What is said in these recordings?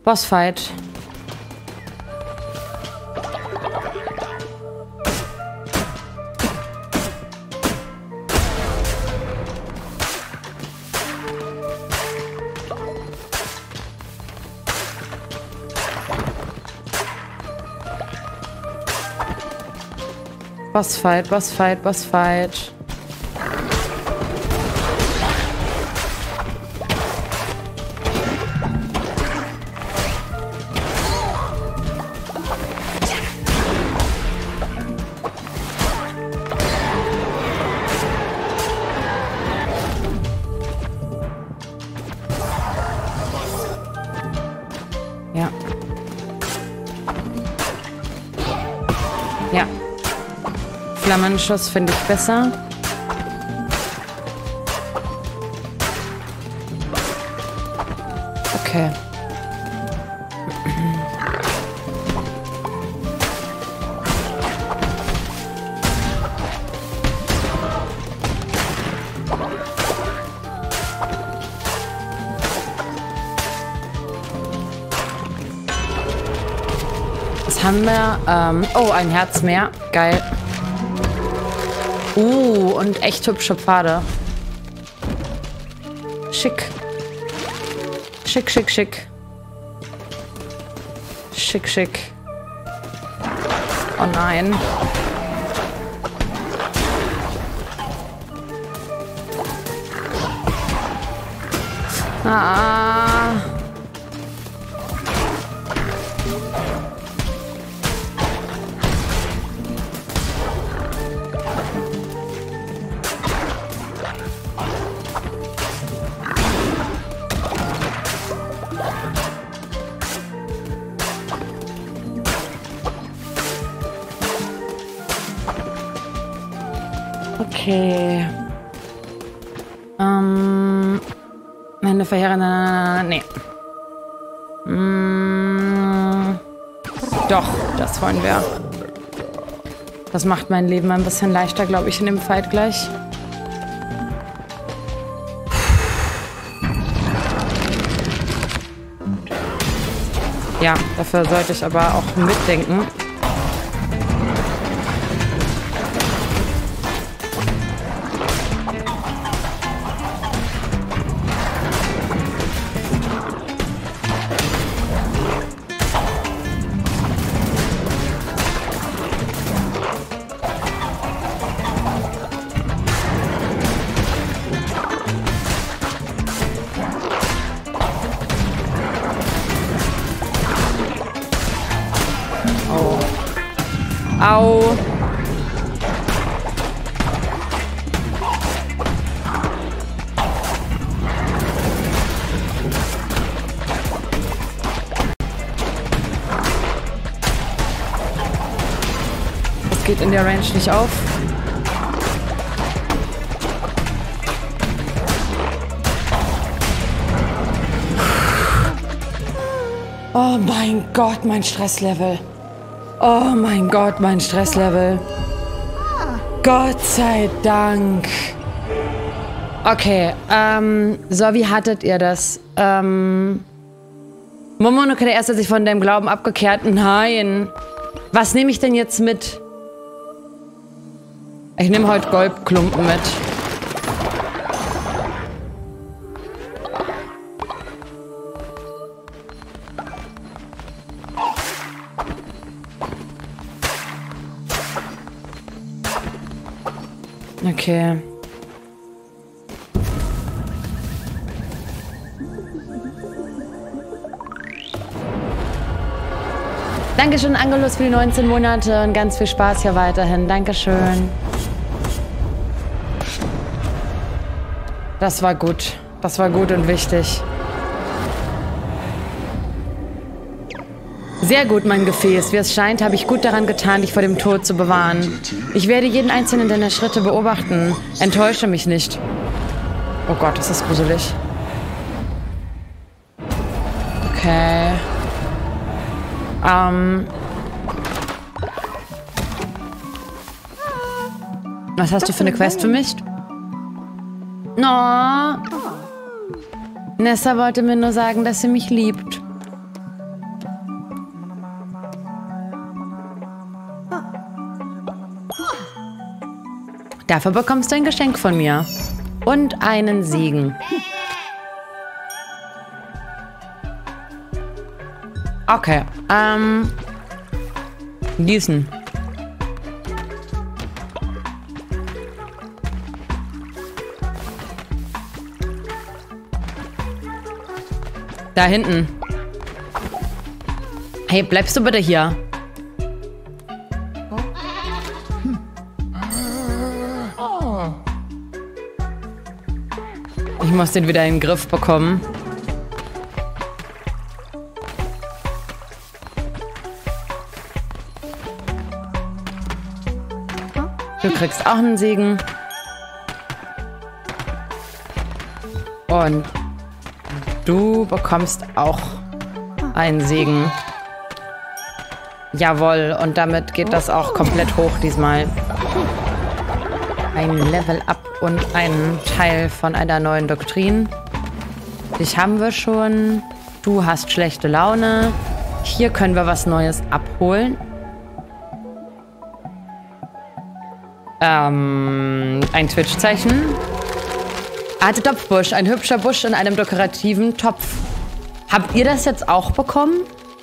Bossfight. Bossfight, Bossfight, Bossfight. Ja. Ja. Flammenschuss finde ich besser. Okay. Was haben wir? Oh, ein Herz mehr. Geil. Und echt hübsche Pfade. Schick. Schick, schick, schick. Schick, schick. Oh nein. Ah. Okay. Meine verheerende... Nee. Doch, das wollen wir. Das macht mein Leben ein bisschen leichter, glaube ich, in dem Fight gleich. Ja, dafür sollte ich aber auch mitdenken. Au. Das geht in der Range nicht auf. Oh mein Gott, mein Stresslevel. Oh mein Gott, mein Stresslevel. Gott sei Dank. Okay, so, wie hattet ihr das? Momonoke, der Erste, hat sich von deinem Glauben abgekehrt. Nein. Was nehme ich denn jetzt mit? Ich nehme heute Goldklumpen mit. Okay. Dankeschön, Angelus, für die 19 Monate und ganz viel Spaß hier weiterhin. Dankeschön. Das war gut. Das war gut und wichtig. Sehr gut, mein Gefäß. Wie es scheint, habe ich gut daran getan, dich vor dem Tod zu bewahren. Ich werde jeden einzelnen deiner Schritte beobachten. Enttäusche mich nicht. Oh Gott, das ist gruselig. Okay. Was hast du für eine Quest für mich? No. Nessa wollte mir nur sagen, dass sie mich liebt. Dafür bekommst du ein Geschenk von mir. Und einen Segen. Okay, gießen. Da hinten. Hey, bleibst du bitte hier? Ich muss den wieder in den Griff bekommen. Du kriegst auch einen Segen. Und du bekommst auch einen Segen. Jawohl, und damit geht das auch komplett hoch diesmal. Ein Level Up und ein Teil von einer neuen Doktrin. Dich haben wir schon. Du hast schlechte Laune. Hier können wir was Neues abholen. Ein Twitch-Zeichen. Alte Topfbusch. Ein hübscher Busch in einem dekorativen Topf. Habt ihr das jetzt auch bekommen?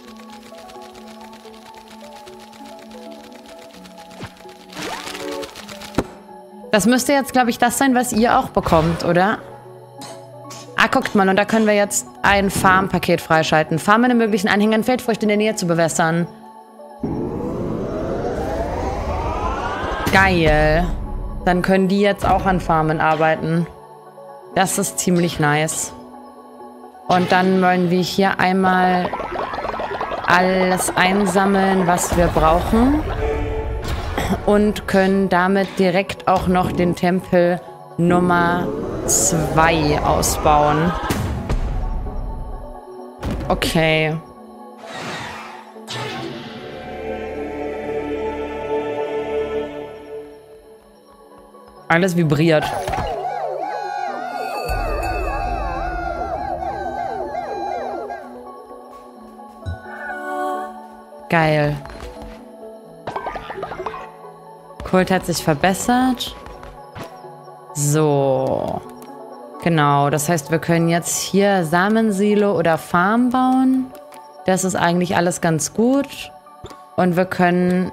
Das müsste jetzt, glaube ich, das sein, was ihr auch bekommt, oder? Ah, guckt mal, und da können wir jetzt ein Farmpaket freischalten. Farmen in möglichen Anhängern Feldfrüchte in der Nähe zu bewässern. Geil. Dann können die jetzt auch an Farmen arbeiten. Das ist ziemlich nice. Und dann wollen wir hier einmal alles einsammeln, was wir brauchen. Und können damit direkt auch noch den Tempel Nummer 2 ausbauen. Okay. Alles vibriert. Geil. Kult hat sich verbessert. So. Genau, das heißt, wir können jetzt hier Samensilo oder Farm bauen. Das ist eigentlich alles ganz gut. Und wir können...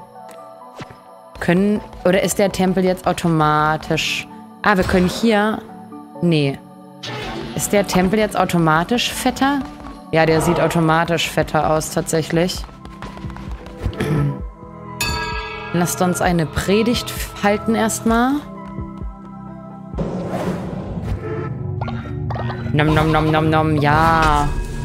Oder ist der Tempel jetzt automatisch... Ah, wir können hier... Nee. Ist der Tempel jetzt automatisch fetter? Ja, der sieht automatisch fetter aus, tatsächlich. Lasst uns eine Predigt halten erstmal. Nom nom nom nom nom, ja.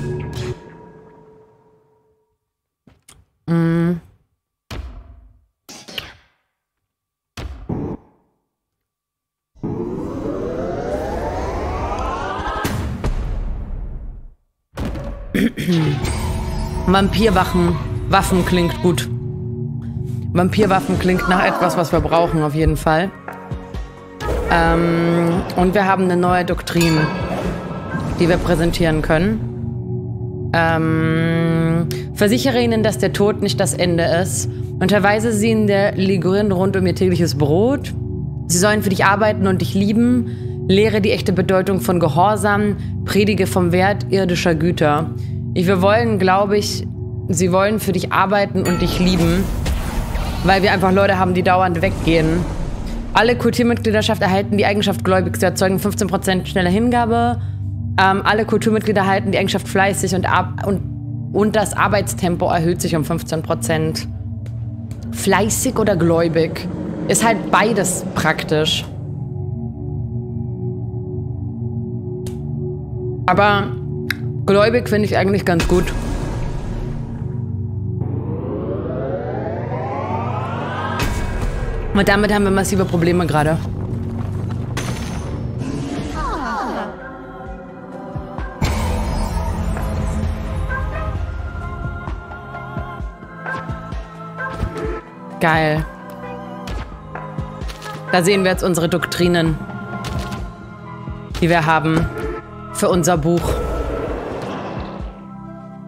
Waffen klingt gut. Vampirwaffen klingt nach etwas, was wir brauchen, auf jeden Fall. Und wir haben eine neue Doktrin, die wir präsentieren können. Versichere ihnen, dass der Tod nicht das Ende ist. Unterweise sie in der Ligurien rund um ihr tägliches Brot. Sie sollen für dich arbeiten und dich lieben. Lehre die echte Bedeutung von Gehorsam. Predige vom Wert irdischer Güter. Wir wollen, glaube ich, sie wollen für dich arbeiten und dich lieben. Weil wir einfach Leute haben, die dauernd weggehen. Alle Kulturmitgliedschaft erhalten die Eigenschaft gläubig. Sie erzeugen 15% schnelle Hingabe. Alle Kulturmitglieder erhalten die Eigenschaft fleißig und das Arbeitstempo erhöht sich um 15%. Fleißig oder gläubig? Ist halt beides praktisch. Aber gläubig finde ich eigentlich ganz gut. Und damit haben wir massive Probleme gerade. Geil. Da sehen wir jetzt unsere Doktrinen, die wir haben für unser Buch.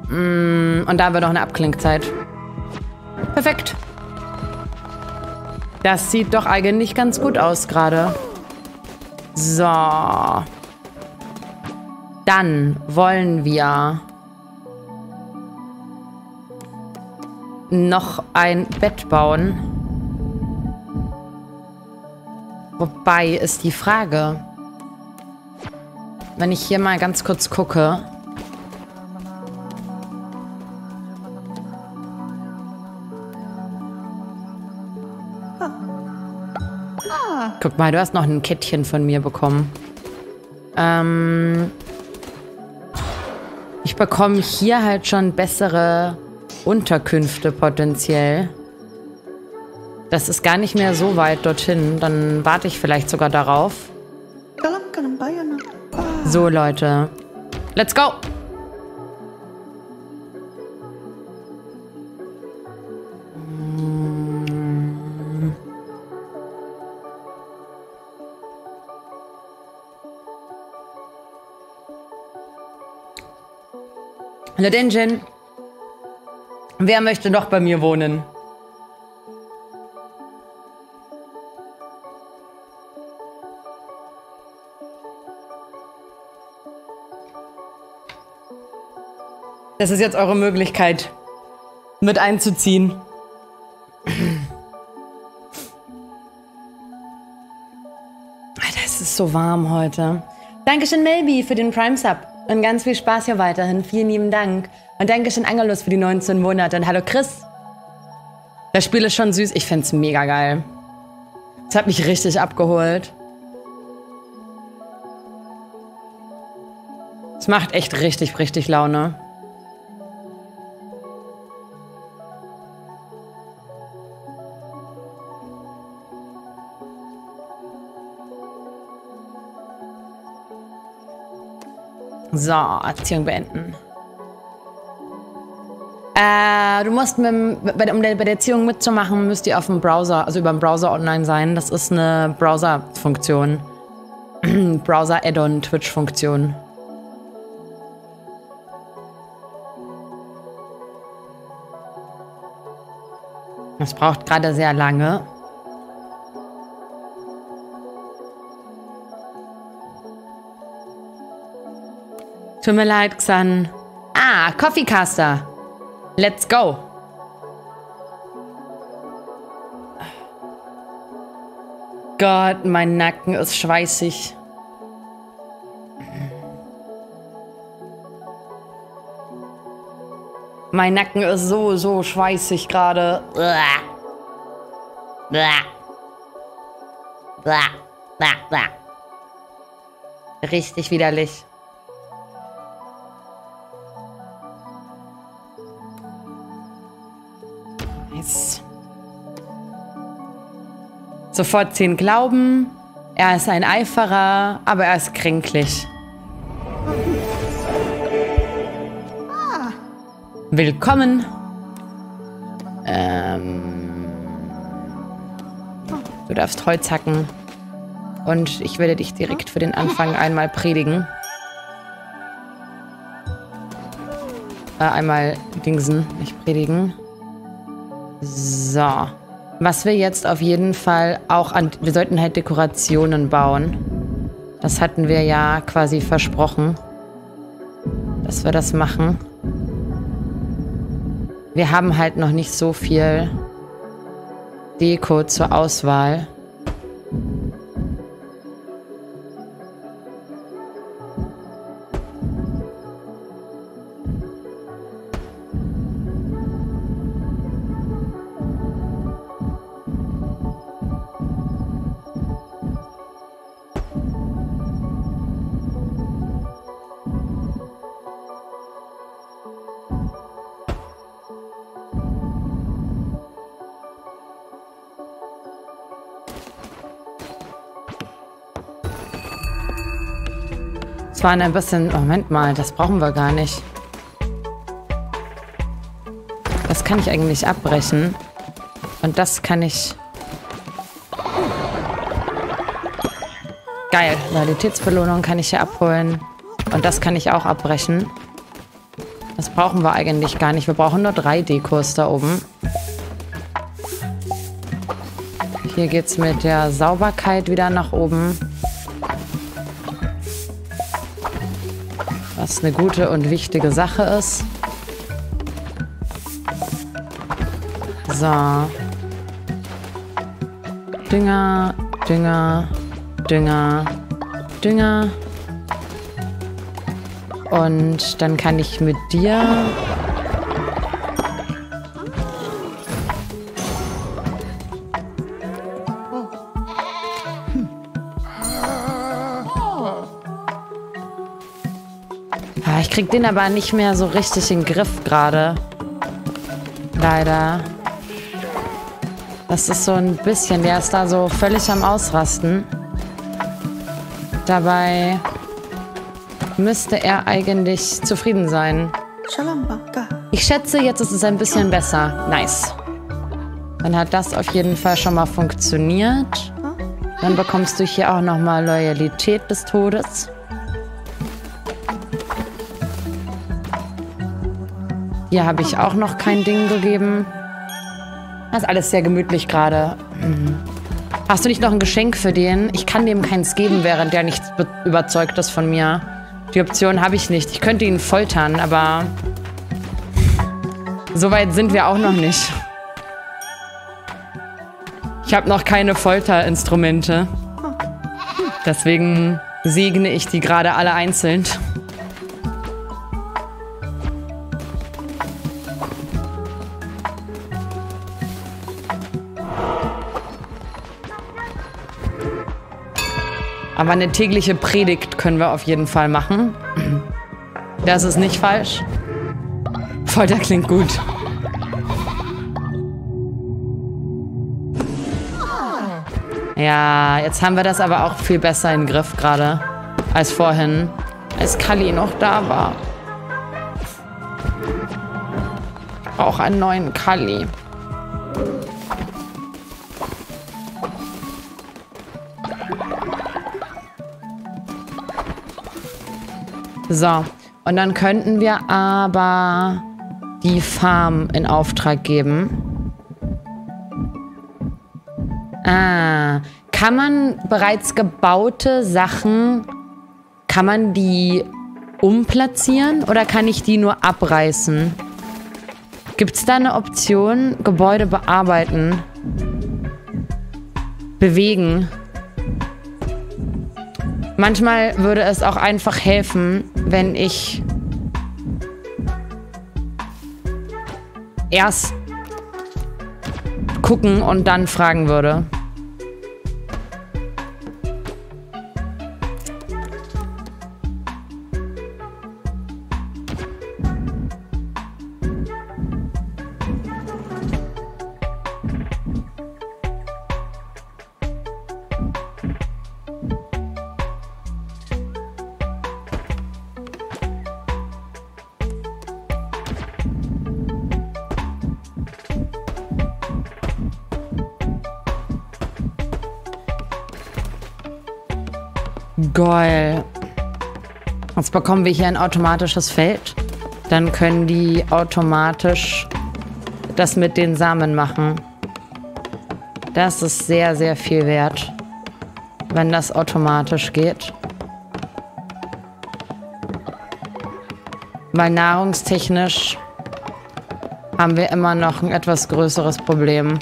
Und da haben wir noch eine Abklingzeit. Perfekt. Das sieht doch eigentlich ganz gut aus gerade. So. Dann wollen wir noch ein Bett bauen. Wobei ist die Frage, wenn ich hier mal ganz kurz gucke. Guck mal, du hast noch ein Kettchen von mir bekommen. Ich bekomme hier halt schon bessere Unterkünfte potenziell. Das ist gar nicht mehr so weit dorthin. Dann warte ich vielleicht sogar darauf. So, Leute. Let's go! Hallo Denjin. Wer möchte noch bei mir wohnen? Das ist jetzt eure Möglichkeit, mit einzuziehen. Das ist so warm heute. Dankeschön, Melby, für den Prime-Sub. Und ganz viel Spaß hier weiterhin. Vielen lieben Dank. Und Dankeschön, Angelus, für die 19 Monate. Und hallo, Chris. Das Spiel ist schon süß. Ich find's mega geil. Das hat mich richtig abgeholt. Es macht echt richtig, richtig Laune. So, Erziehung beenden. Du musst um bei der Erziehung mitzumachen, müsst ihr auf dem Browser, also über den Browser online sein. Das ist eine Browser-Funktion. Browser-Add-on-Twitch-Funktion. Das braucht gerade sehr lange. Tut mir leid, Xan. Ah, Coffeecaster. Let's go. Gott, mein Nacken ist schweißig. Mein Nacken ist so schweißig gerade. Richtig widerlich. Nice. Sofort 10 Glauben. Er ist ein Eiferer, aber er ist kränklich. Willkommen. Du darfst Holz hacken. Und ich werde dich direkt für den Anfang einmal predigen. Einmal dingsen, nicht predigen. So. Was wir jetzt auf jeden Fall auch an... Wir sollten halt Dekorationen bauen. Das hatten wir ja quasi versprochen, dass wir das machen. Wir haben halt noch nicht so viel Deko zur Auswahl. Es waren ein bisschen... Moment mal, das brauchen wir gar nicht. Das kann ich eigentlich abbrechen. Und das kann ich... Geil, Loyalitätsbelohnung kann ich hier abholen. Und das kann ich auch abbrechen. Das brauchen wir eigentlich gar nicht. Wir brauchen nur 3 Dekos da oben. Hier geht's mit der Sauberkeit wieder nach oben. Was eine gute und wichtige Sache ist. So. Dünger, Dünger, Dünger, Dünger. Und dann kann ich mit dir... Ich krieg den aber nicht mehr so richtig in den Griff gerade. Leider. Das ist so ein bisschen, der ist da so völlig am Ausrasten. Dabei müsste er eigentlich zufrieden sein. Ich schätze, jetzt ist es ein bisschen besser. Nice. Dann hat das auf jeden Fall schon mal funktioniert. Dann bekommst du hier auch nochmal Loyalität des Todes. Hier habe ich auch noch kein Ding gegeben. Das ist alles sehr gemütlich gerade. Hast du nicht noch ein Geschenk für den? Ich kann dem keins geben, während der nicht überzeugt ist von mir. Die Option habe ich nicht. Ich könnte ihn foltern, aber so weit sind wir auch noch nicht. Ich habe noch keine Folterinstrumente. Deswegen segne ich die gerade alle einzeln. Aber eine tägliche Predigt können wir auf jeden Fall machen. Das ist nicht falsch. Folter klingt gut. Ja, jetzt haben wir das aber auch viel besser im Griff gerade als vorhin, als Kali noch da war. Ich brauche einen neuen Kali. So, und dann könnten wir aber die Farm in Auftrag geben. Ah, kann man bereits gebaute Sachen, kann man die umplatzieren oder kann ich die nur abreißen? Gibt es da eine Option? Gebäude bearbeiten. Bewegen. Manchmal würde es auch einfach helfen, wenn ich erst gucken und dann fragen würde. Geil. Jetzt bekommen wir hier ein automatisches Feld. Dann können die automatisch das mit den Samen machen. Das ist sehr, sehr viel wert, wenn das automatisch geht. Weil nahrungstechnisch haben wir immer noch ein etwas größeres Problem.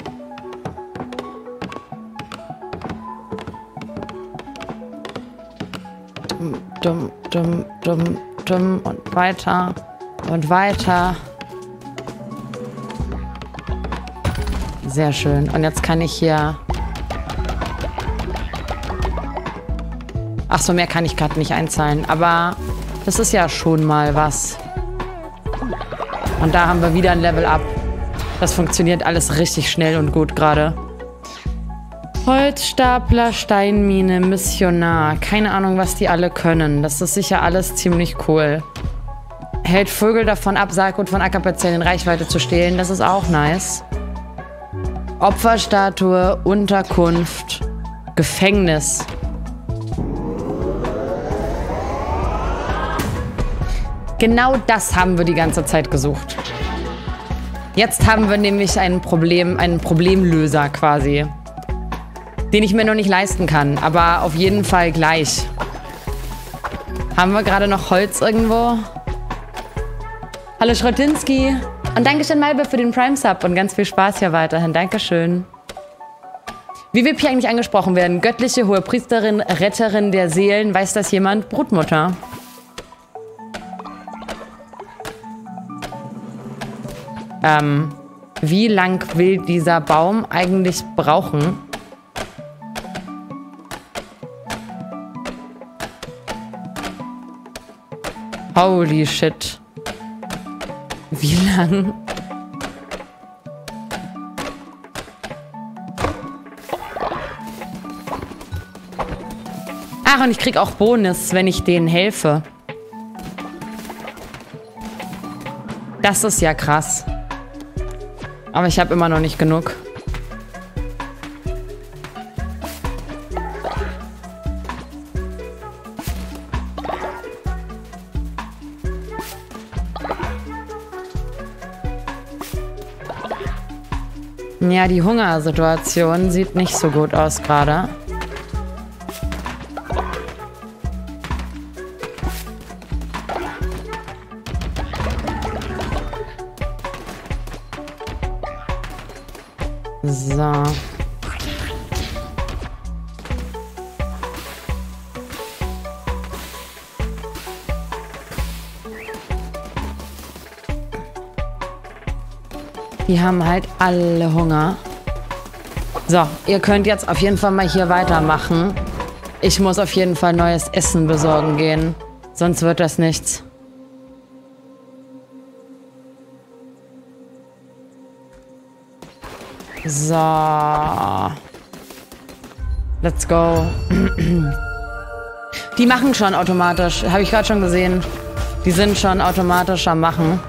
Dumm, dumm, dumm, dumm und weiter und weiter. Sehr schön. Und jetzt kann ich hier... Ach so, mehr kann ich gerade nicht einzahlen. Aber das ist ja schon mal was. Und da haben wir wieder ein Level Up. Das funktioniert alles richtig schnell und gut gerade. Holzstapler, Steinmine, Missionar. Keine Ahnung, was die alle können. Das ist sicher alles ziemlich cool. Hält Vögel davon ab, Saatgut von Ackerparzellen in Reichweite zu stehlen. Das ist auch nice. Opferstatue, Unterkunft, Gefängnis. Genau das haben wir die ganze Zeit gesucht. Jetzt haben wir nämlich einen Problemlöser quasi. den ich mir noch nicht leisten kann. Aber auf jeden Fall gleich. Haben wir gerade noch Holz irgendwo? Hallo Schrottinski. Und Dankeschön Malbe für den Prime-Sub und ganz viel Spaß hier weiterhin. Dankeschön. Wie wir hier eigentlich angesprochen werden? Göttliche Hohepriesterin, Retterin der Seelen. Weiß das jemand? Brutmutter. Wie lang will dieser Baum eigentlich brauchen? Holy shit. Wie lang? Ach, und ich krieg auch Bonus, wenn ich denen helfe. Das ist ja krass. Aber ich habe immer noch nicht genug. Ja, die Hungersituation sieht nicht so gut aus gerade. So. Die haben halt alle Hunger. So, ihr könnt jetzt auf jeden Fall mal hier weitermachen. Ich muss auf jeden Fall neues Essen besorgen gehen. Sonst wird das nichts. So. Let's go. Die machen schon automatisch. Habe ich gerade schon gesehen. Die sind schon automatisch am Machen.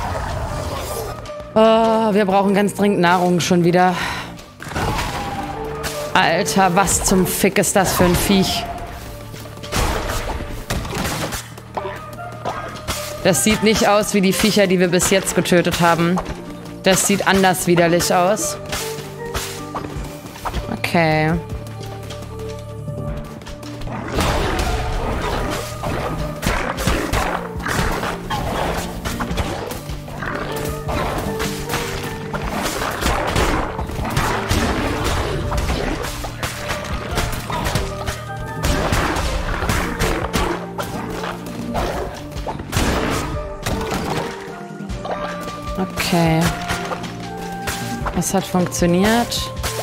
Oh, wir brauchen ganz dringend Nahrung schon wieder. Alter, was zum Fick ist das für ein Viech? Das sieht nicht aus wie die Viecher, die wir bis jetzt getötet haben. Das sieht anders widerlich aus. Okay. Okay. Das hat funktioniert.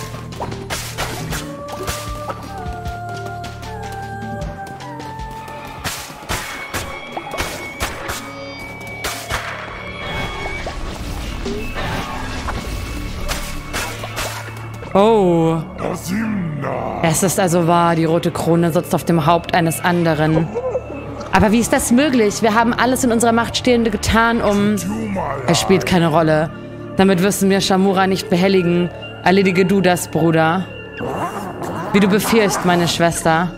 Oh. Es ist also wahr, die rote Krone sitzt auf dem Haupt eines anderen. Aber wie ist das möglich? Wir haben alles in unserer Macht Stehende getan, um... Es spielt keine Rolle. Damit wirst du mir Shamura nicht behelligen. Erledige du das, Bruder. Wie du befiehlst, meine Schwester.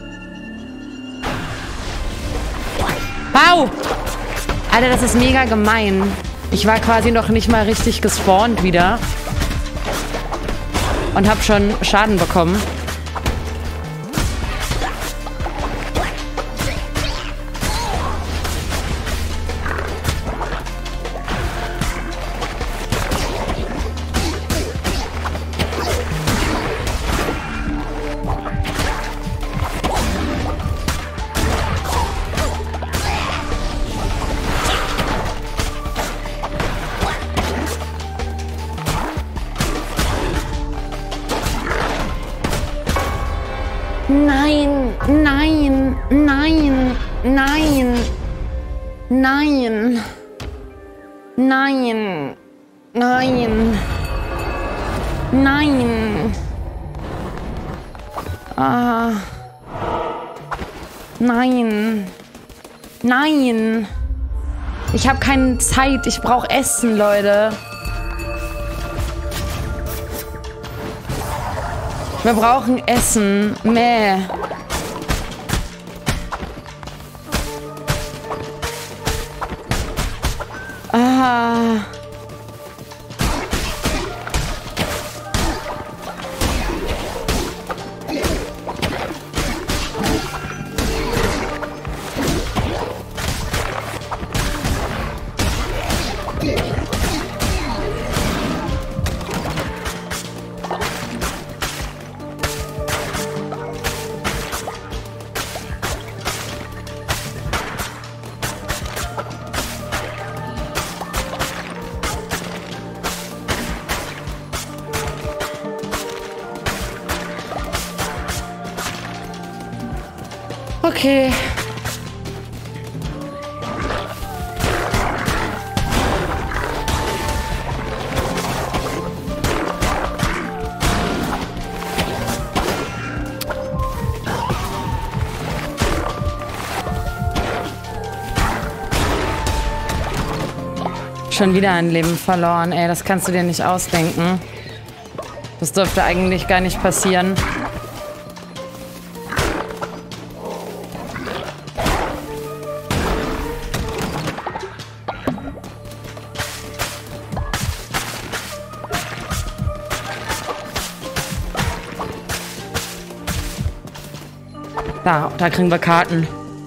Au! Alter, das ist mega gemein. Ich war quasi noch nicht mal richtig gespawnt wieder. Und hab schon Schaden bekommen. Nein, nein, nein, nein, nein, nein, nein, nein. Ah. Nein. Nein. Ich habe keine Zeit. Ich brauche Essen, Leute. Wir brauchen Essen. Mäh. Ah. Okay. Schon wieder ein Leben verloren, ey. Das kannst du dir nicht ausdenken. Das dürfte eigentlich gar nicht passieren. Da kriegen wir Karten.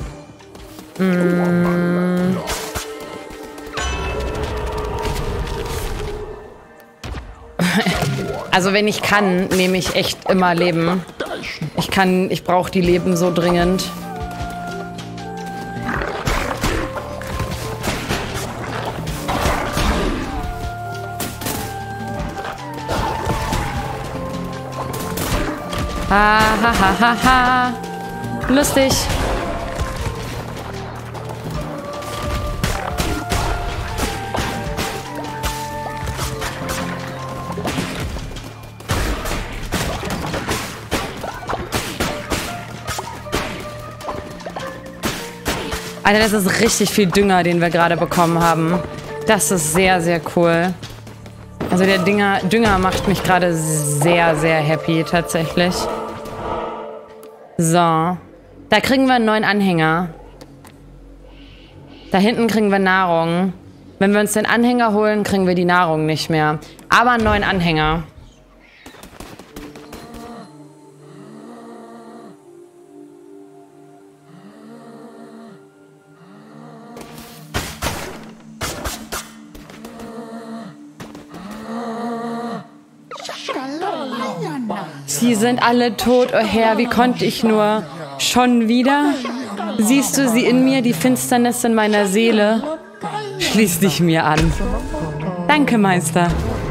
Also wenn ich kann, nehme ich echt immer Leben. Ich brauche die Leben so dringend. Ha ha ha ha ha. Lustig. Alter, das ist richtig viel Dünger, den wir gerade bekommen haben. Das ist sehr, sehr cool. Also der Dünger macht mich gerade sehr, sehr happy, tatsächlich. So. Da kriegen wir einen neuen Anhänger. Da hinten kriegen wir Nahrung. Wenn wir uns den Anhänger holen, kriegen wir die Nahrung nicht mehr. Aber einen neuen Anhänger. Sie sind alle tot, oh Herr, wie konnte ich nur? Schon wieder? Siehst du sie in mir, die Finsternis in meiner Seele? Schließ dich mir an. Danke, Meister.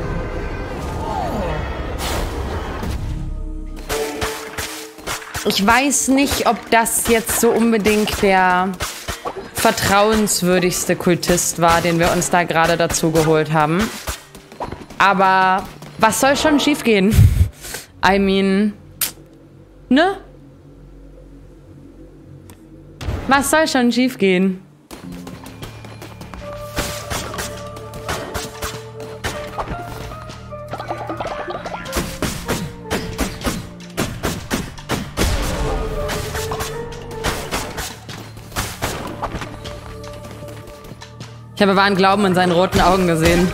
Ich weiß nicht, ob das jetzt so unbedingt der vertrauenswürdigste Kultist war, den wir uns da gerade dazu geholt haben. Aber was soll schon schiefgehen? I mean, ne? Was soll schon schiefgehen? Ich habe wahren Glauben in seinen roten Augen gesehen.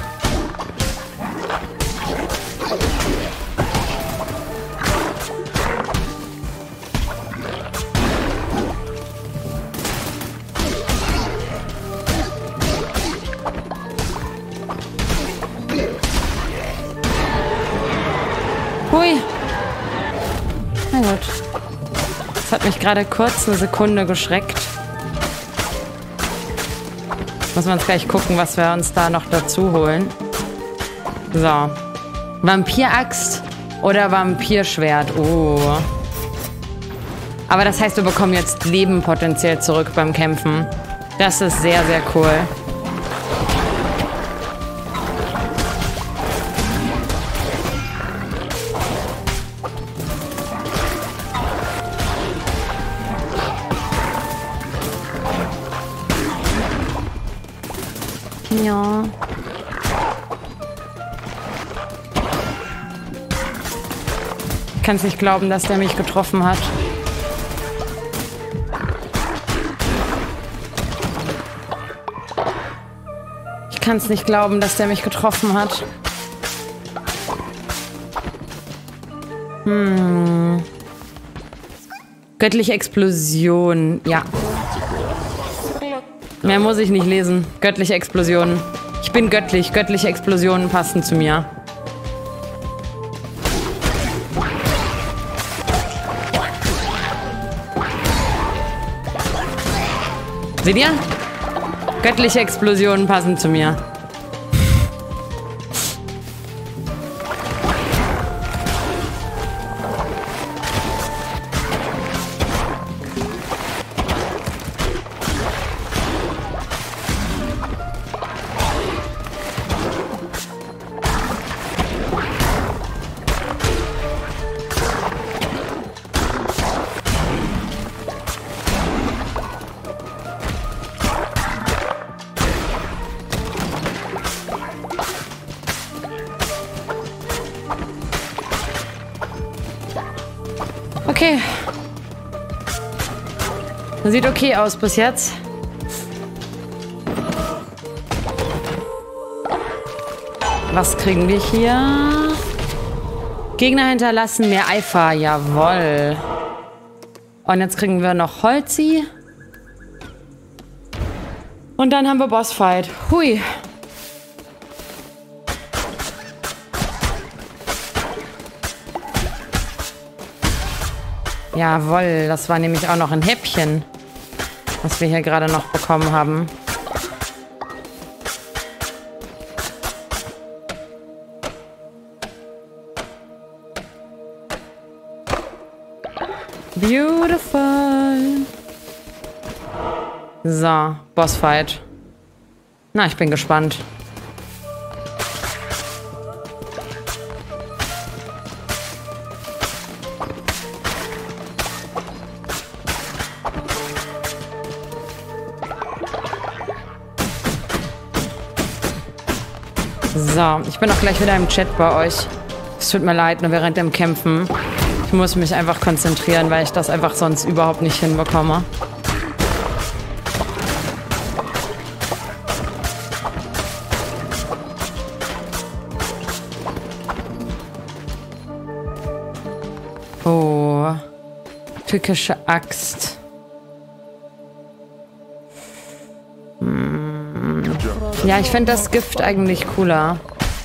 Hui. Na gut. Das hat mich gerade kurz eine Sekunde geschreckt. Muss man uns gleich gucken, was wir uns da noch dazu holen. So. Vampiraxt oder Vampirschwert. Oh. Aber das heißt, wir bekommen jetzt Leben potenziell zurück beim Kämpfen. Das ist sehr, sehr cool. Ja. Ich kann es nicht glauben, dass der mich getroffen hat. Ich kann es nicht glauben, dass der mich getroffen hat. Göttliche Explosion. Ja. Mehr muss ich nicht lesen. Göttliche Explosionen. Ich bin göttlich. Göttliche Explosionen passen zu mir. Seht ihr? Göttliche Explosionen passen zu mir. Okay. Das sieht okay aus bis jetzt. Was kriegen wir hier? Gegner hinterlassen mehr Eifer. Jawohl. Und jetzt kriegen wir noch Holzi. Und dann haben wir Bossfight. Hui. Jawohl, das war nämlich auch noch ein Häppchen, was wir hier gerade noch bekommen haben. Beautiful. So, Bossfight. Na, ich bin gespannt. So, ich bin auch gleich wieder im Chat bei euch. Es tut mir leid, nur während dem Kämpfen. Ich muss mich einfach konzentrieren, weil ich das einfach sonst überhaupt nicht hinbekomme. Oh. Tückische Axt. Ja, ich finde das Gift eigentlich cooler.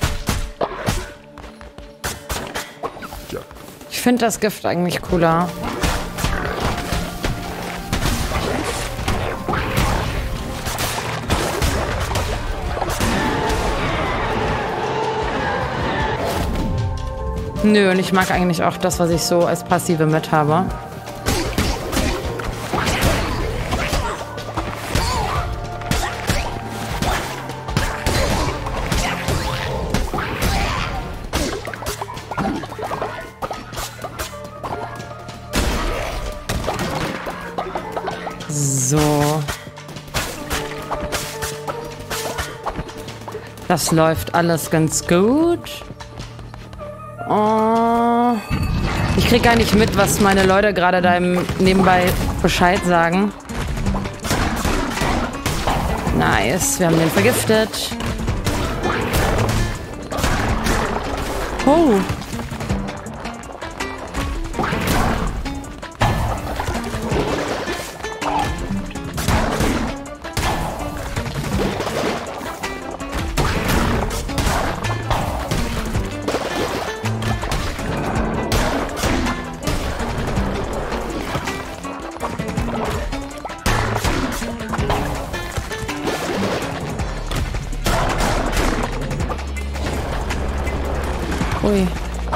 Ich finde das Gift eigentlich cooler. Nö, und ich mag eigentlich auch das, was ich so als Passive mit habe. So. Das läuft alles ganz gut. Oh. Ich krieg gar nicht mit, was meine Leute gerade da nebenbei Bescheid sagen. Nice, wir haben den vergiftet. Oh. Ui.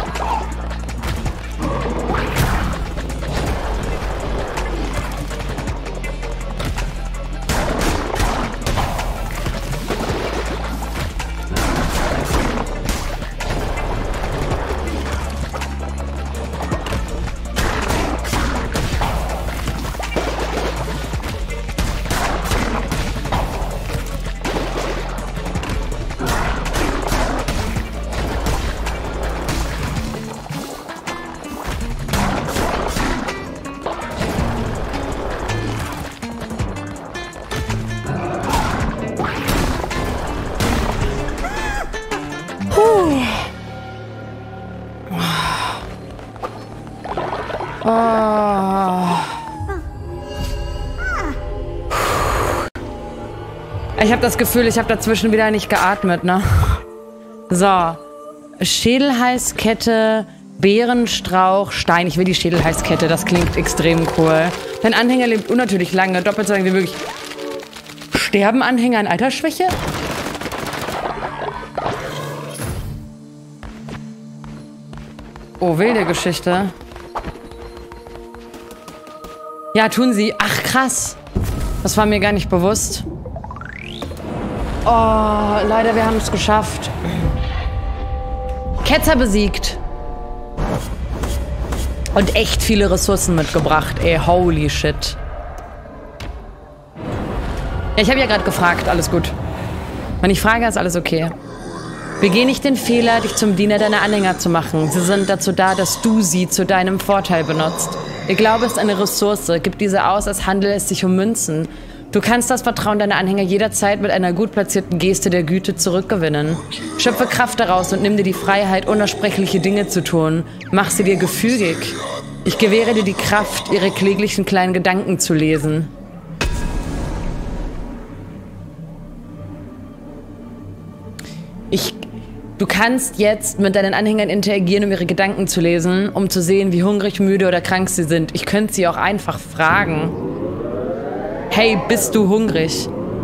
Ich habe das Gefühl, ich habe dazwischen wieder nicht geatmet, ne? So. Schädelhalskette, Bärenstrauch, Stein. Ich will die Schädelhalskette, das klingt extrem cool. Dein Anhänger lebt unnatürlich lange, doppelt so lange wie möglich. Sterben Anhänger an Altersschwäche? Oh, wilde Geschichte. Ja, tun sie. Ach, krass. Das war mir gar nicht bewusst. Oh, leider, wir haben es geschafft. Ketzer besiegt. Und echt viele Ressourcen mitgebracht, ey. Holy shit. Ja, ich habe ja gerade gefragt. Alles gut. Wenn ich frage, ist alles okay. Begeh nicht den Fehler, dich zum Diener deiner Anhänger zu machen. Sie sind dazu da, dass du sie zu deinem Vorteil benutzt. Ihr Glaube ist eine Ressource. Gib diese aus, als handele es sich um Münzen. Du kannst das Vertrauen deiner Anhänger jederzeit mit einer gut platzierten Geste der Güte zurückgewinnen. Schöpfe Kraft daraus und nimm dir die Freiheit, unaussprechliche Dinge zu tun. Mach sie dir gefügig. Ich gewähre dir die Kraft, ihre kläglichen kleinen Gedanken zu lesen. Du kannst jetzt mit deinen Anhängern interagieren, um ihre Gedanken zu lesen, um zu sehen, wie hungrig, müde oder krank sie sind. Ich könnte sie auch einfach fragen. Hey, bist du hungrig?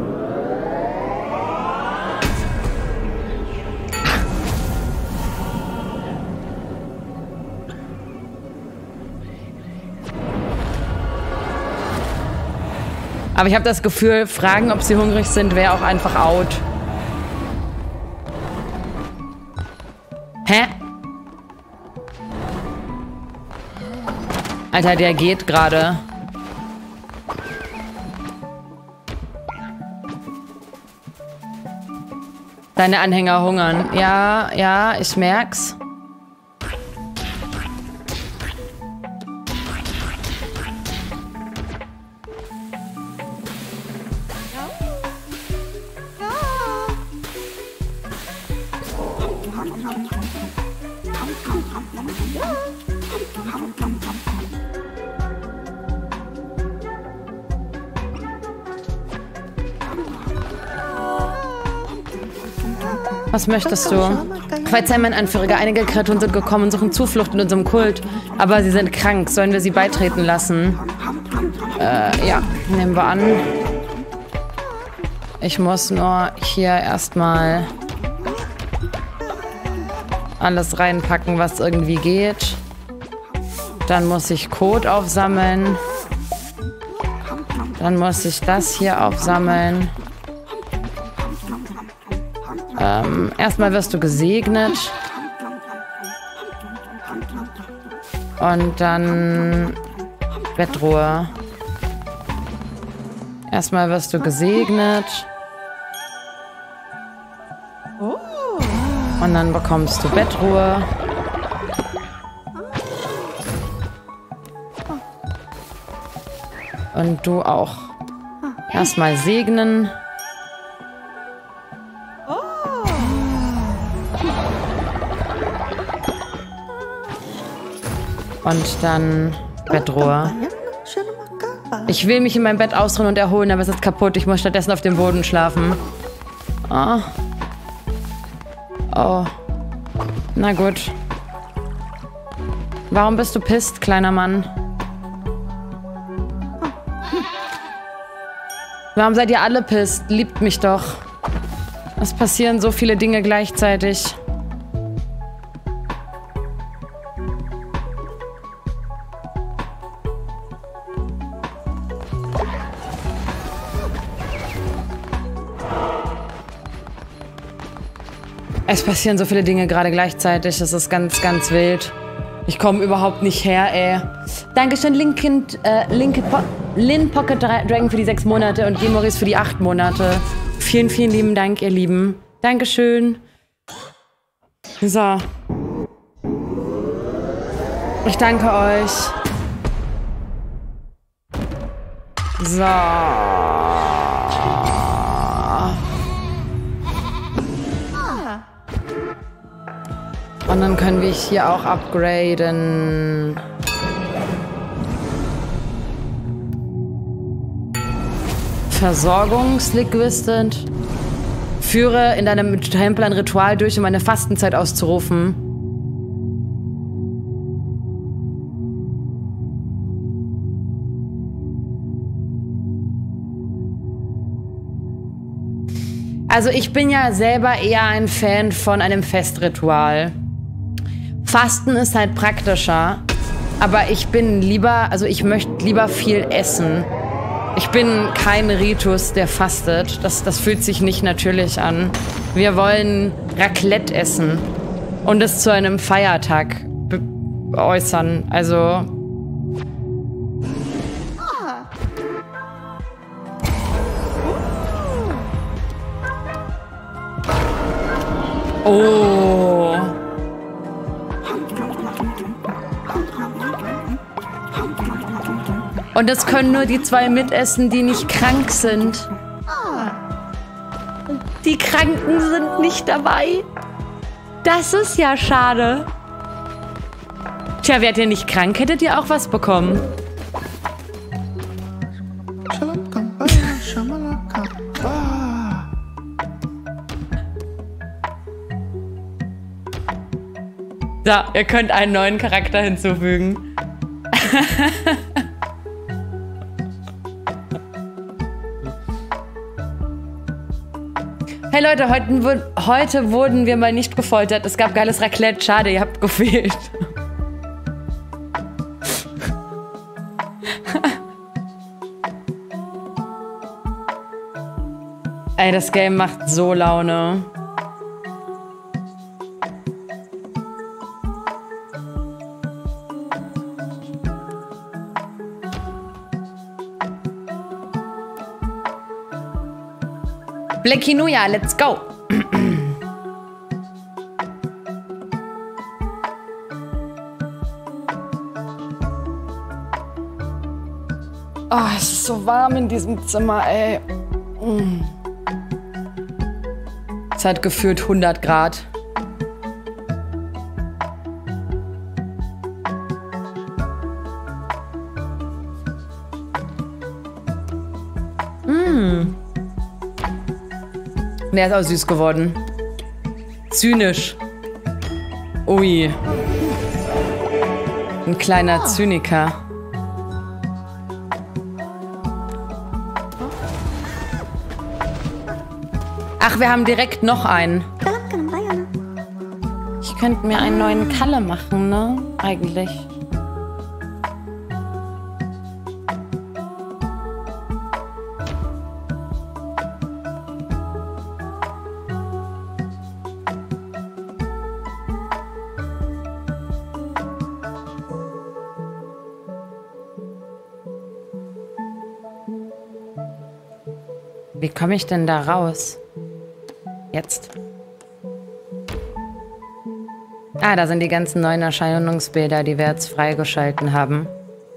Aber ich habe das Gefühl, fragen, ob sie hungrig sind, wäre auch einfach out. Hä? Alter, der geht gerade. Deine Anhänger hungern. Ja, ja, ich merk's. Was möchtest du? Verzeih, mein Anführer, einige Kreaturen sind gekommen und suchen Zuflucht in unserem Kult. Aber sie sind krank. Sollen wir sie beitreten lassen? Ja, nehmen wir an. Ich muss nur hier erstmal alles reinpacken, was irgendwie geht. Dann muss ich Code aufsammeln. Dann muss ich das hier aufsammeln. Erstmal wirst du gesegnet. Und dann Bettruhe. Erstmal wirst du gesegnet. Und dann bekommst du Bettruhe. Und du auch. Erstmal segnen. Und dann Bettruhe. Ich will mich in meinem Bett ausruhen und erholen, aber es ist kaputt. Ich muss stattdessen auf dem Boden schlafen. Oh. Oh. Na gut. Warum bist du pisst, kleiner Mann? Warum seid ihr alle pisst? Liebt mich doch. Es passieren so viele Dinge gleichzeitig. Es passieren so viele Dinge gerade gleichzeitig. Das ist ganz, ganz wild. Ich komme überhaupt nicht her, ey. Dankeschön, Lin Pocket Dragon für die 6 Monate und Gemoris für die 8 Monate. Vielen, vielen lieben Dank, ihr Lieben. Dankeschön. So. Ich danke euch. So. Und dann können wir hier auch upgraden. Versorgungslinguistent. Führe in deinem Tempel ein Ritual durch, um eine Fastenzeit auszurufen. Also ich bin ja selber eher ein Fan von einem Festritual. Fasten ist halt praktischer, aber ich bin lieber, also ich möchte lieber viel essen. Ich bin kein Ritus, der fastet. Das fühlt sich nicht natürlich an. Wir wollen Raclette essen und es zu einem Feiertag äußern. Also Oh. Und das können nur die 2 mitessen, die nicht krank sind. Die Kranken sind nicht dabei. Das ist ja schade. Tja, wärt ihr nicht krank, hättet ihr auch was bekommen. So, ihr könnt einen neuen Charakter hinzufügen. Hey Leute, heute wurden wir mal nicht gefoltert. Es gab geiles Raclette. Schade, ihr habt gefehlt. Ey, das Game macht so Laune. Blacky Nuja, let's go! Oh, es ist so warm in diesem Zimmer, ey. Es hat gefühlt 100 Grad. Der ist auch süß geworden. Zynisch. Ui. Ein kleiner Zyniker. Ach, wir haben direkt noch einen. Ich könnte mir einen neuen Kalle machen, ne? Eigentlich. Wie komme ich denn da raus? Jetzt. Ah, da sind die ganzen neuen Erscheinungsbilder, die wir jetzt freigeschalten haben.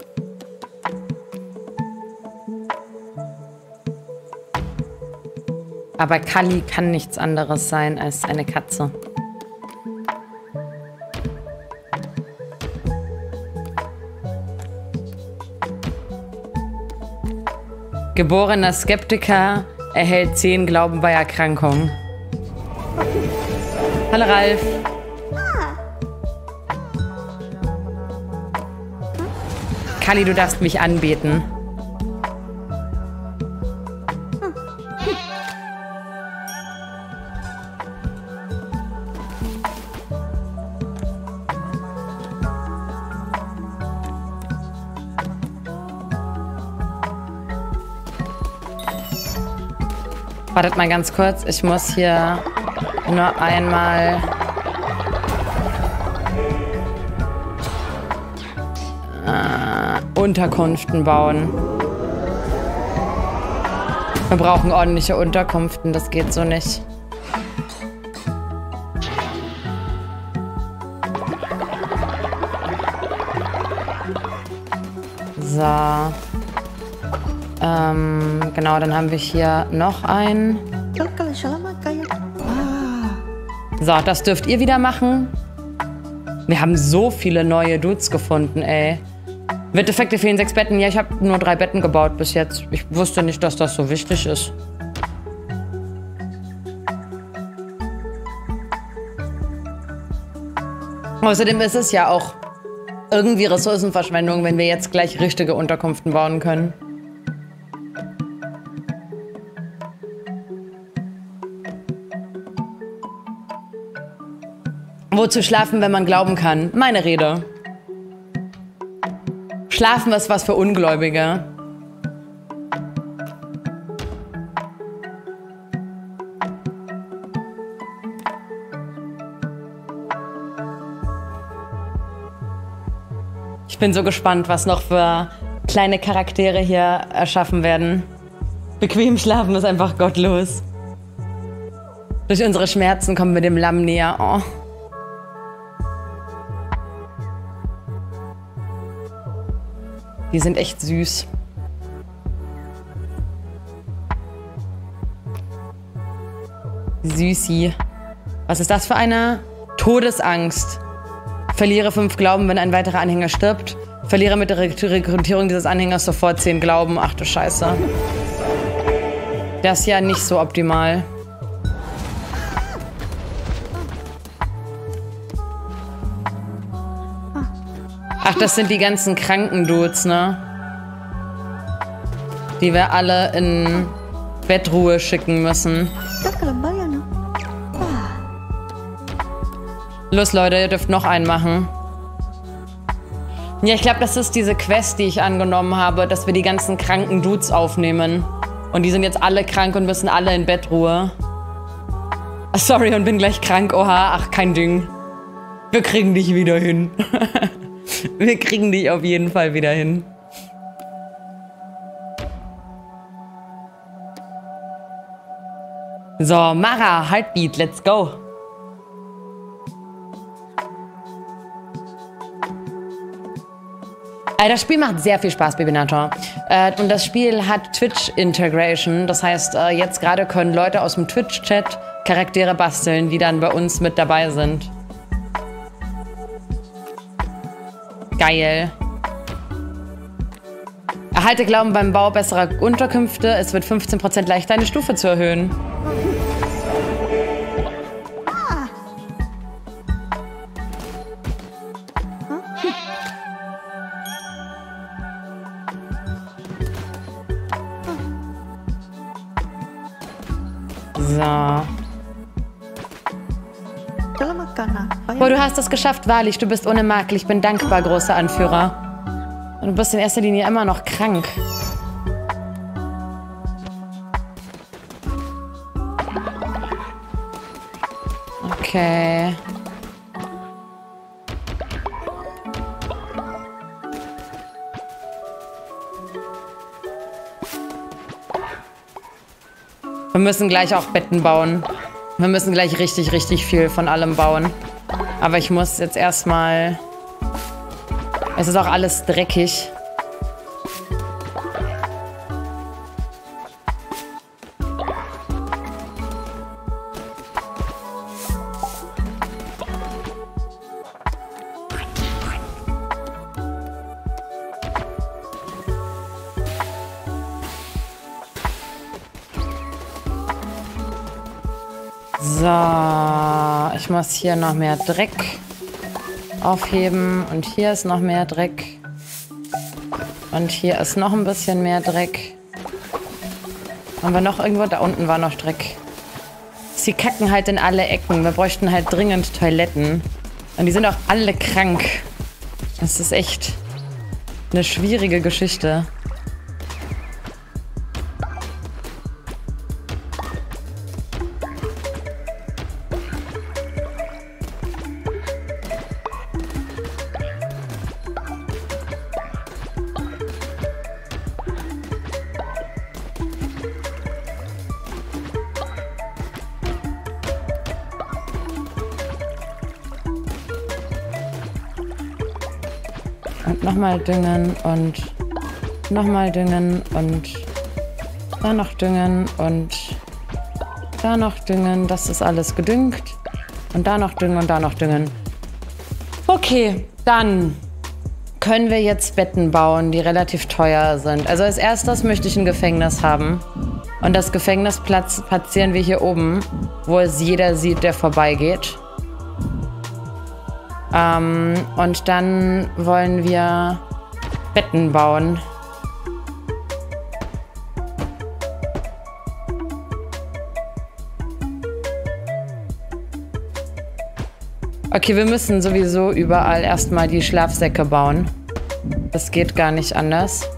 Aber Kali kann nichts anderes sein als eine Katze. Geborener Skeptiker erhält 10 Glauben bei Erkrankung. Hallo Ralf. Kali, du darfst mich anbeten. Wartet mal ganz kurz, ich muss hier nur einmal... Unterkünften bauen. Wir brauchen ordentliche Unterkünften, das geht so nicht. So. Genau, dann haben wir hier noch einen. So, das dürft ihr wieder machen. Wir haben so viele neue Dudes gefunden, ey. Witteffekte fehlen 6 Betten. Ja, ich habe nur 3 Betten gebaut bis jetzt. Ich wusste nicht, dass das so wichtig ist. Außerdem ist es ja auch irgendwie Ressourcenverschwendung, wenn wir jetzt gleich richtige Unterkünften bauen können. Wozu schlafen, wenn man glauben kann? Meine Rede. Schlafen ist was für Ungläubige. Ich bin so gespannt, was noch für kleine Charaktere hier erschaffen werden. Bequem schlafen ist einfach gottlos. Durch unsere Schmerzen kommen wir dem Lamm näher. Oh. Die sind echt süß. Süßi. Was ist das für eine? Todesangst. Verliere 5 Glauben, wenn ein weiterer Anhänger stirbt. Verliere mit der Rekrutierung dieses Anhängers sofort 10 Glauben. Ach du Scheiße. Das ist ja nicht so optimal. Ach, das sind die ganzen kranken Dudes, ne? Die wir alle in Bettruhe schicken müssen. Los, Leute, ihr dürft noch einen machen. Ja, ich glaube, das ist diese Quest, die ich angenommen habe, dass wir die ganzen kranken Dudes aufnehmen. Und die sind jetzt alle krank und müssen alle in Bettruhe. Sorry, und bin gleich krank. Oha, ach, kein Ding. Wir kriegen dich wieder hin. Wir kriegen dich auf jeden Fall wieder hin. So, Mara, Heartbeat, let's go. Das Spiel macht sehr viel Spaß, Babynator. Und das Spiel hat Twitch-Integration. Das heißt, jetzt gerade können Leute aus dem Twitch-Chat Charaktere basteln, die dann bei uns mit dabei sind. Geil. Erhalte Glauben beim Bau besserer Unterkünfte. Es wird 15% leichter, eine Stufe zu erhöhen. So. Boah, du hast es geschafft, wahrlich. Du bist ohne Makel. Ich bin dankbar, großer Anführer. Und du bist in erster Linie immer noch krank. Okay. Wir müssen gleich auch Betten bauen. Wir müssen gleich richtig, richtig viel von allem bauen. Aber ich muss jetzt erstmal... Es ist auch alles dreckig. So, ich muss hier noch mehr Dreck aufheben und hier ist noch mehr Dreck und hier ist noch ein bisschen mehr Dreck. Haben wir noch irgendwo? Da unten war noch Dreck. Sie kacken halt in alle Ecken. Wir bräuchten halt dringend Toiletten. Und die sind auch alle krank. Das ist echt eine schwierige Geschichte. Und nochmal düngen und nochmal düngen und da noch düngen und da noch düngen. Das ist alles gedüngt. Und da noch düngen und da noch düngen. Okay, dann können wir jetzt Betten bauen, die relativ teuer sind. Also als erstes möchte ich ein Gefängnis haben. Und das Gefängnis platzieren wir hier oben, wo es jeder sieht, der vorbeigeht. Und dann wollen wir Betten bauen. Okay, wir müssen sowieso überall erstmal die Schlafsäcke bauen. Das geht gar nicht anders.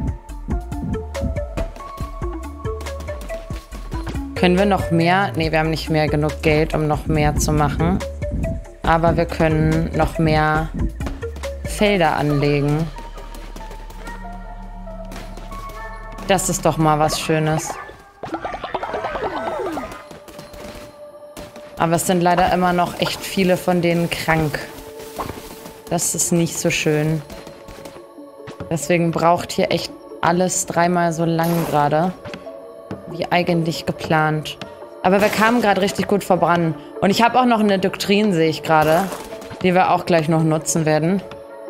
Können wir noch mehr? Ne, wir haben nicht mehr genug Geld, um noch mehr zu machen. Aber wir können noch mehr Felder anlegen. Das ist doch mal was Schönes. Aber es sind leider immer noch echt viele von denen krank. Das ist nicht so schön. Deswegen braucht hier echt alles 3-mal so lang gerade, wie eigentlich geplant. Aber wir kamen gerade richtig gut voran. Und ich habe auch noch eine Doktrin, sehe ich gerade, die wir auch gleich noch nutzen werden.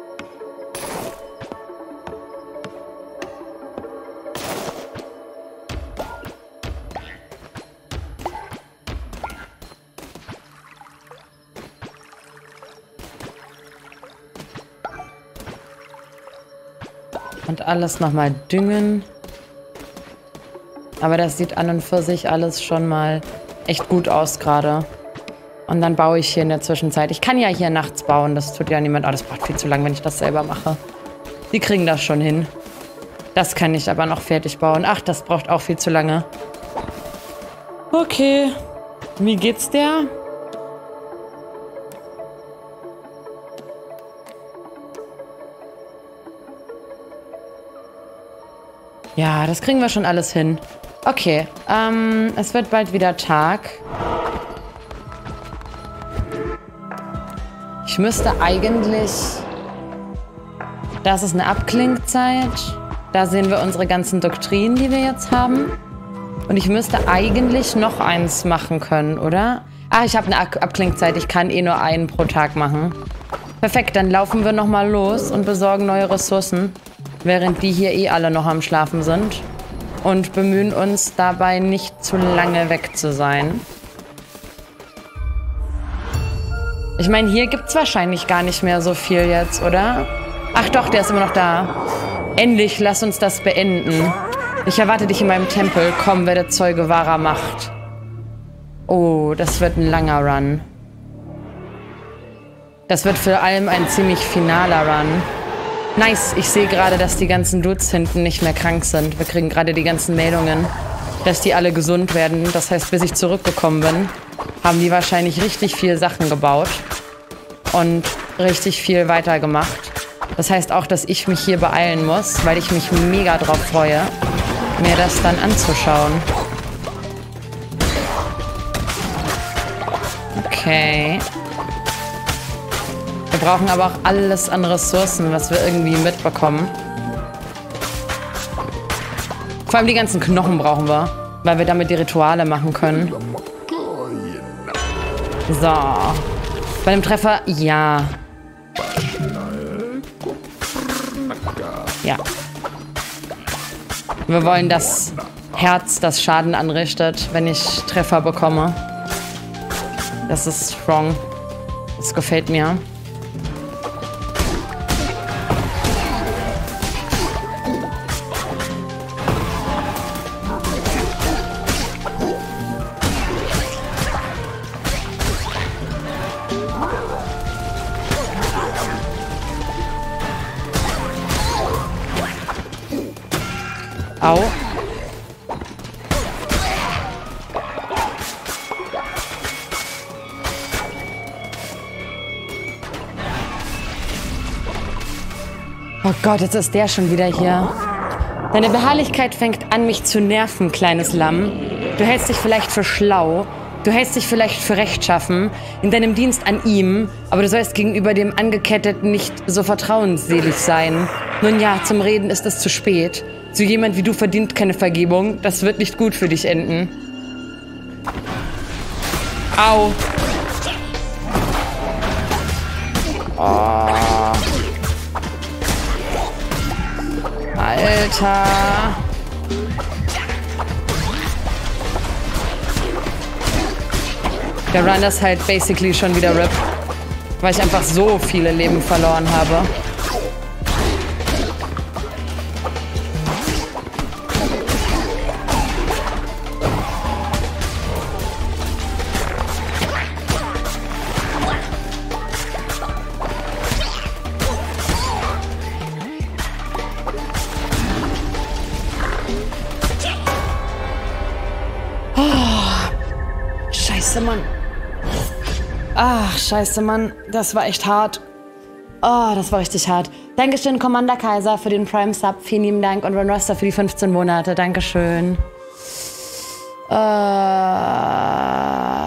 Und alles nochmal düngen. Aber das sieht an und für sich alles schon mal echt gut aus gerade. Und dann baue ich hier in der Zwischenzeit. Ich kann ja hier nachts bauen, das tut ja niemand. Oh, das braucht viel zu lang, wenn ich das selber mache. Die kriegen das schon hin. Das kann ich aber noch fertig bauen. Ach, das braucht auch viel zu lange. Okay. Wie geht's der? Ja, das kriegen wir schon alles hin. Okay, es wird bald wieder Tag. Ich müsste eigentlich... Das ist eine Abklingzeit. Da sehen wir unsere ganzen Doktrinen, die wir jetzt haben. Und ich müsste eigentlich noch eins machen können, oder? Ah, ich habe eine Abklingzeit. Ich kann eh nur einen pro Tag machen. Perfekt, dann laufen wir nochmal los und besorgen neue Ressourcen. Während die hier eh alle noch am Schlafen sind. Und bemühen uns dabei nicht zu lange weg zu sein. Ich meine, hier gibt es wahrscheinlich gar nicht mehr so viel jetzt, oder? Ach doch, der ist immer noch da. Endlich, lass uns das beenden. Ich erwarte dich in meinem Tempel. Komm, werde Zeuge wahrer Macht. Oh, das wird ein langer Run. Das wird vor allem ein ziemlich finaler Run. Nice, ich sehe gerade, dass die ganzen Dudes hinten nicht mehr krank sind. Wir kriegen gerade die ganzen Meldungen, dass die alle gesund werden. Das heißt, bis ich zurückgekommen bin, haben die wahrscheinlich richtig viel Sachen gebaut und richtig viel weitergemacht. Das heißt auch, dass ich mich hier beeilen muss, weil ich mich mega drauf freue, mir das dann anzuschauen. Okay. Wir brauchen aber auch alles an Ressourcen, was wir irgendwie mitbekommen. Vor allem die ganzen Knochen brauchen wir, weil wir damit die Rituale machen können. So. Bei dem Treffer, ja. Ja. Wir wollen das Herz, das Schaden anrichtet, wenn ich Treffer bekomme. Das ist strong. Das gefällt mir. Au. Oh Gott, jetzt ist der schon wieder hier. Deine Beharrlichkeit fängt an, mich zu nerven, kleines Lamm. Du hältst dich vielleicht für schlau. Du hältst dich vielleicht für rechtschaffen in deinem Dienst an ihm, aber du sollst gegenüber dem Angeketteten nicht so vertrauensselig sein. Nun ja, zum Reden ist es zu spät. So jemand wie du verdient keine Vergebung. Das wird nicht gut für dich enden. Au. Oh. Alter. Der Run ist halt basically schon wieder RIP, weil ich einfach so viele Leben verloren habe. Scheiße, Mann. Ach, scheiße, Mann. Das war echt hart. Oh, das war richtig hart. Dankeschön, Commander Kaiser, für den Prime Sub. Vielen lieben Dank. Und Ron Roster für die 15 Monate. Dankeschön.